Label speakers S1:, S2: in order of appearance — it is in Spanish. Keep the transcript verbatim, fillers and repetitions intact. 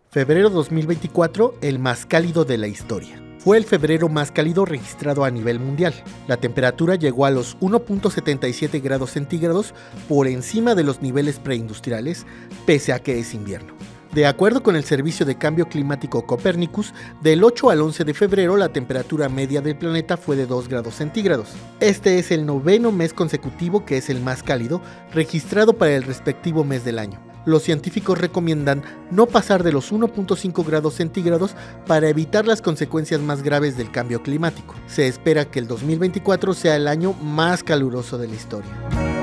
S1: Febrero dos mil veinticuatro, el más cálido de la historia. Fue el febrero más cálido registrado a nivel mundial. La temperatura llegó a los uno punto setenta y siete grados centígrados por encima de los niveles preindustriales, pese a que es invierno. De acuerdo con el Servicio de Cambio Climático Copernicus, del ocho al once de febrero la temperatura media del planeta fue de dos grados centígrados. Este es el noveno mes consecutivo que es el más cálido, registrado para el respectivo mes del año. Los científicos recomiendan no pasar de los uno punto cinco grados centígrados para evitar las consecuencias más graves del cambio climático. Se espera que el dos mil veinticuatro sea el año más caluroso de la historia.